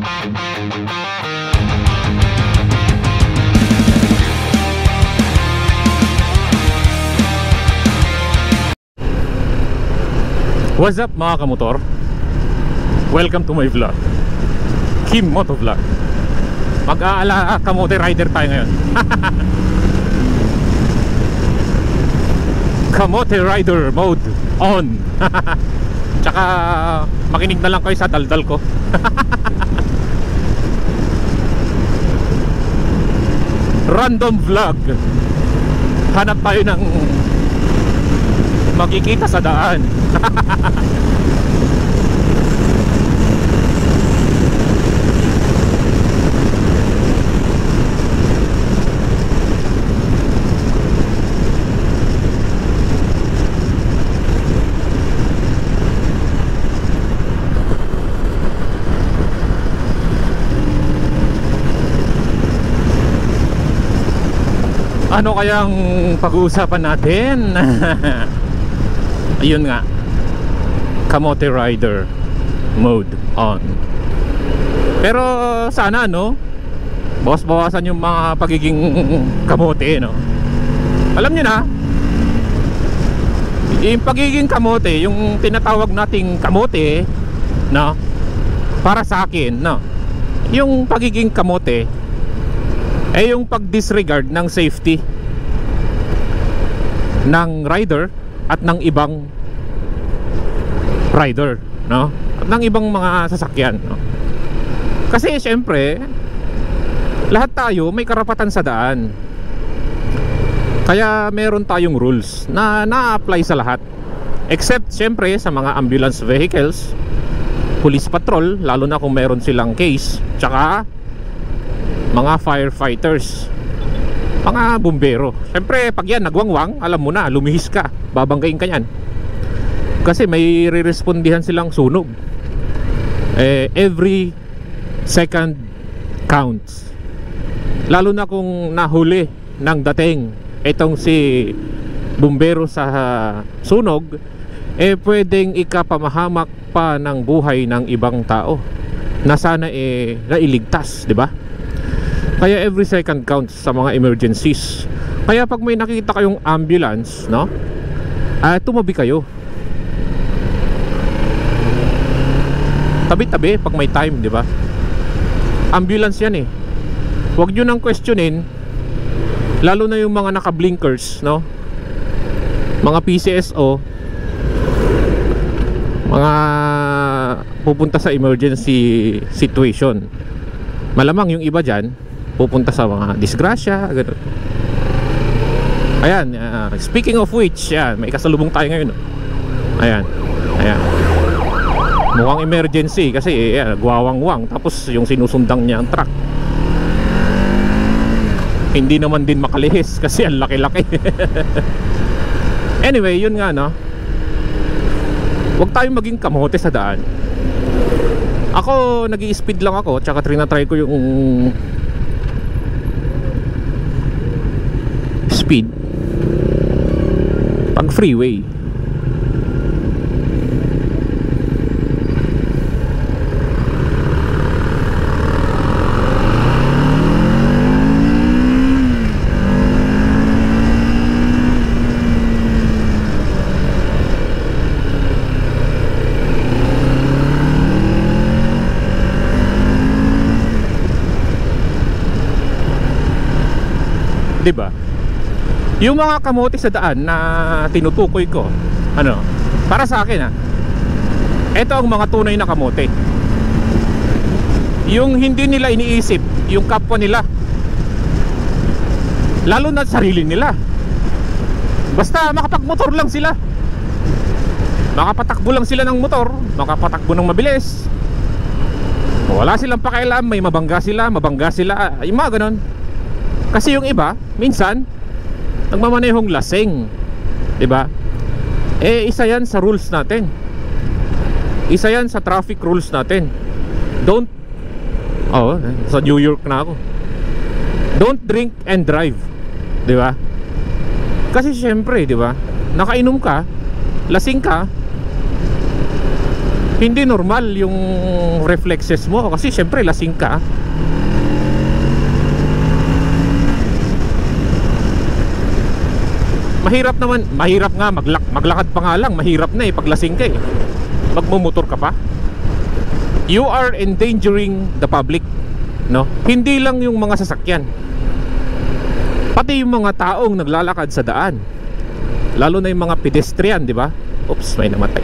What's up mga kamotor? Welcome to my vlog, Kimm Moto Vlog. Mag-aala Kamote Rider tayo ngayon. Kamote Rider Mode ON. Tsaka makinig na lang kayo sa daldal ko. Random vlog. Hanap tayo ng makikita sa daan. Ano kayang pag-uusapan natin? Ayun nga, Kamote Rider Mode ON. Pero sana bawas-bawasan yung mga pagiging kamote, no? Alam nyo na, yung pagiging kamote, yung tinatawag nating kamote, no? Para sa akin, no? Yung pagiging kamote ay yung pag-disregard ng safety ng rider at ng ibang rider, no? At ng ibang mga sasakyan, no? Kasi syempre lahat tayo may karapatan sa daan. Kaya meron tayong rules na na-apply sa lahat. Except syempre sa mga ambulance vehicles, police patrol, lalo na kung meron silang case, tsaka mga firefighters, mga bumbero. Siyempre pag yan nagwangwang, alam mo na, lumihis ka, babanggain ka yan. Kasi may re-respondihan silang sunog. Every second counts. Lalo na kung nahuli ng dating itong si bumbero sa sunog, pwedeng ikapamahamak pa ng buhay ng ibang tao na sana nailigtas, di ba? Kaya every second counts sa mga emergencies. Kaya pag may nakita kayong ambulance, no? Tumabi kayo. Tabi-tabi pag may time, di ba? Ambulance yan eh. Huwag nyo nang questionin. Lalo na yung mga naka-blinkers, no? Mga PCSO, mga pupunta sa emergency situation. Malamang yung iba dyan pupunta sa mga disgrasya, gano'n. Ayan, speaking of which, yan, may kasalubong tayo ngayon. Ayan, ayan. Mukhang emergency kasi guwawang-wang. Tapos yung sinusundang niya ang truck. Hindi naman din makalihis kasi ang laki-laki. Anyway, yun nga, no? Huwag tayong maging kamote sa daan. Ako, nag-i-speed lang ako, tsaka trinatry ko yung speed pag freeway. Diba? Yung mga kamote sa daan na tinutukoy ko, para sa akin ito ang mga tunay na kamote. Yung hindi nila iniisip yung kapwa nila, lalo na sarili nila. Basta makapagmotor lang sila, makapatakbo lang sila ng motor, makapatakbo ng mabilis, wala silang pakialam, may mabangga sila, yung mga ganon. Kasi yung iba, minsan nagmamanehong lasing, diba? Isa yan sa rules natin. Isa yan sa traffic rules natin. Sa New York na ako. Don't drink and drive, diba? Kasi syempre, diba, nakainom ka, lasing ka, hindi normal yung reflexes mo kasi syempre lasing ka. Mahirap naman, mahirap nga maglakad pa nga lang, mahirap na pag lasing ka magmumotor ka pa. You are endangering the public, no? Hindi lang yung mga sasakyan, pati yung mga taong naglalakad sa daan, lalo na yung mga pedestrian, di ba? Oops, may namatay.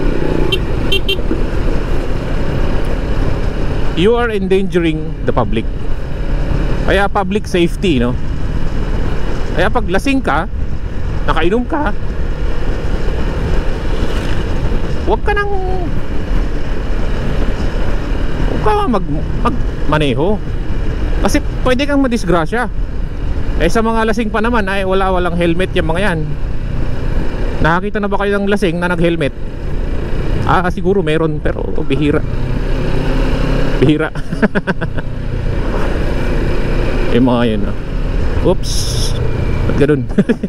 You are endangering the public. Kaya public safety, no? Kaya pag lasing ka, nakainom ka, huwag ka magmaneho kasi pwede kang madisgrasya. Sa mga lasing pa naman ay walang helmet yung mga yan. Nakakita na ba kayo ng lasing na nag-helmet? Siguro meron pero bihira. Yung mga yun, no? Oops, ba't ganun?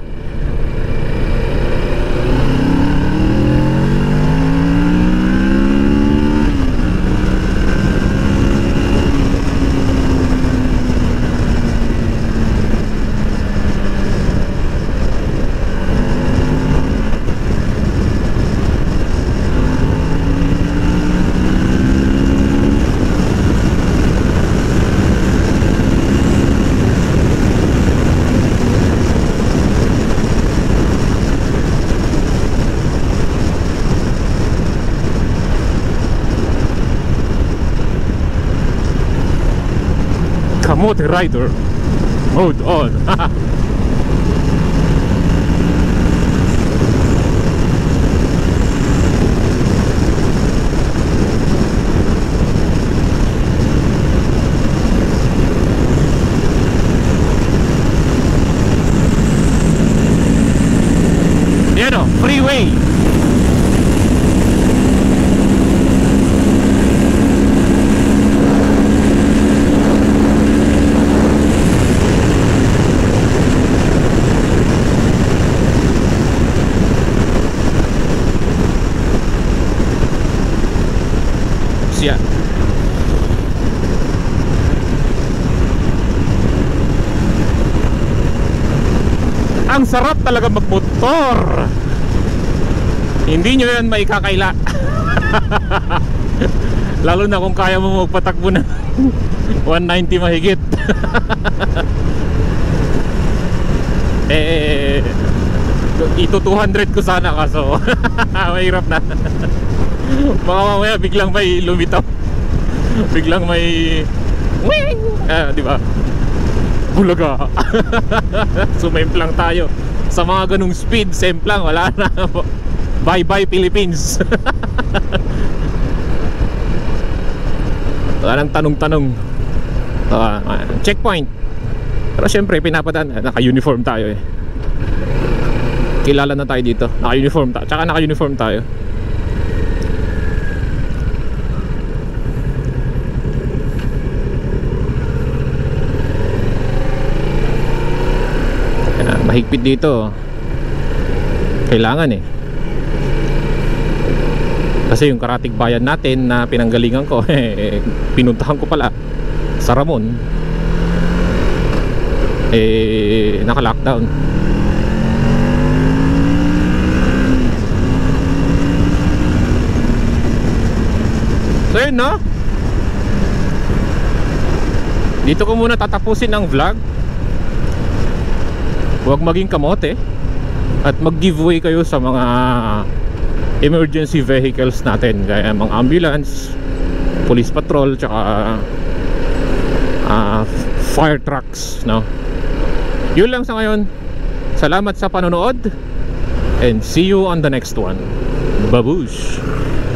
Kamote Rider Mode On. Yan o, freeway. Yan. Ang sarap talaga magmotor. Hindi nyo yan maikakaila. Lalo na kung kaya mo magpatakbo na 190 mahigit. Ito 200 ko sana kaso mahirap na. Baka mamaya biglang may lumitaw. Biglang may wing! Di ba? Bulaga. Sumemplang tayo. Sa mga ganung speed, semplang, wala na. Bye bye Philippines. Wala nang tanong-tanong. Checkpoint. Pero syempre pinapadaan, naka-uniform tayo Kilala na tayo dito. Naka-uniform tayo. Tsaka naka-uniform tayo. Mahigpit dito. Kailangan kasi yung karatig bayan natin na pinanggalingan ko pinuntahan ko pala sa Ramon, naka-lockdown. So yun, no? Dito ko muna tatapusin ang vlog. Huwag maging kamote at mag-giveaway kayo sa mga emergency vehicles natin, gaya mga ambulance, police patrol, tsaka fire trucks, no? Yun lang sa ngayon. Salamat sa panonood and see you on the next one. Babush!